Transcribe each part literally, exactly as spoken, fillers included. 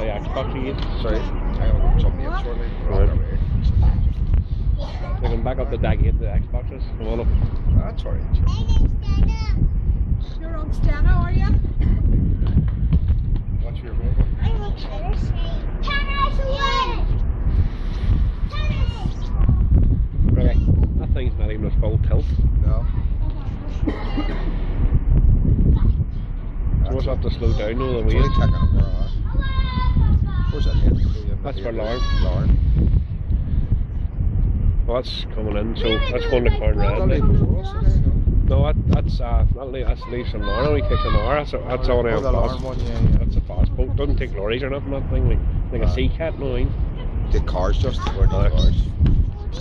play Xbox again. Sorry, I'm going to jump in shortly. We're on our way. We can back up the deck eight, the Xboxes. Come on up. That's alright. You're on stena, are you? What's your vehicle? I'm on tennis. Tennis away! Tennis! Right, that thing's not even a full tilt. No. So we'll have to slow down all the It's way. only taking a bar hour. Where's that head? That's for Lauren. Lauren. Well, that's coming in, so that's going to Corn Red. That'll Like. be before us today, no? No, that, that's uh, that le that's leaves an hour. Only takes an hour. That's that's Oh, only a the fast. Lauren one, yeah, yeah. That's a fast boat. Doesn't take lorries or nothing. That thing like like a Uh, sea cat, no. I mean. The cars just. Where the Oh, cars?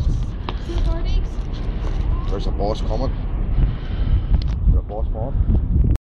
Two parties. There's a boss coming. There's a boss coming.